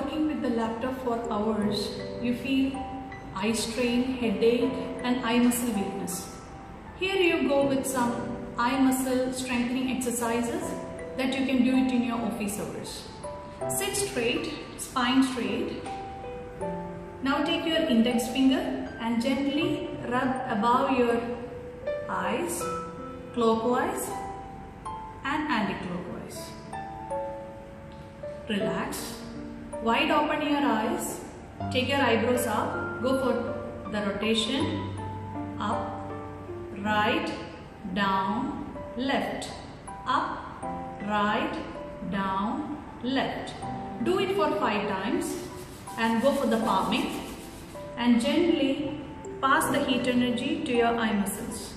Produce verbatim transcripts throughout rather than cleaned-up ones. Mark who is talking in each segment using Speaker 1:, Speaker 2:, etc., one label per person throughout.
Speaker 1: working with the laptop for hours, you feel eye strain, headache and eye muscle weakness. Here you go with some eye muscle strengthening exercises that you can do it in your office hours. Sit straight, spine straight. Now take your index finger and gently rub above your eyes, clockwise and anti-clockwise. Relax. Wide open your eyes. Take your eyebrows up. Go for the rotation. Up, right, down, left. Up, right, down, left. Do it for five times and go for the palming and gently pass the heat energy to your eye muscles.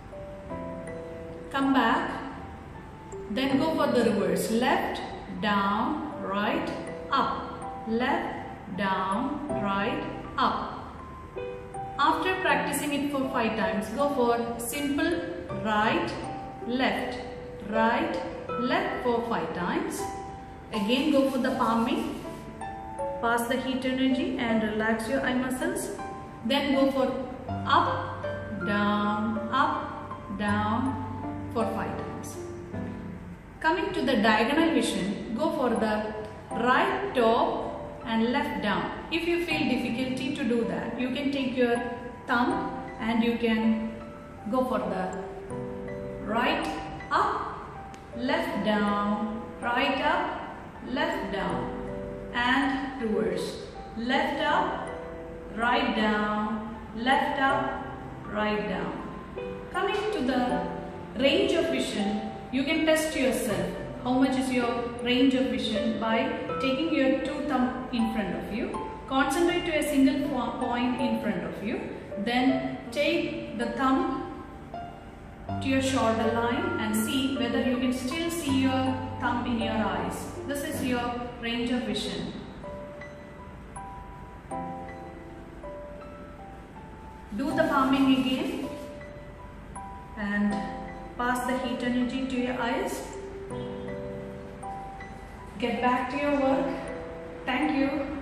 Speaker 1: Come back, then go for the reverse. Left, down, right, up. Left, down, right, up. After practicing it for five times, go for simple right, left, right, left for five times. Again go for the palming. Pass the heat energy and relax your eye muscles. Then go for up, down, up, down for five times. Coming to the diagonal vision, go for the right top and left down. If you feel difficulty to do that, you can take your thumb and you can go for the right up, left down, right up, left down and reverse. Left up, right down, left up, right down. Coming to the range of vision, you can test yourself. How much is your range of vision by taking your two thumb in front of you. Concentrate to a single point in front of you. Then take the thumb to your shoulder line and see whether you can still see your thumb in your eyes. This is your range of vision. Do the palming again and pass the heat energy to your eyes. Get back to your work. Thank you.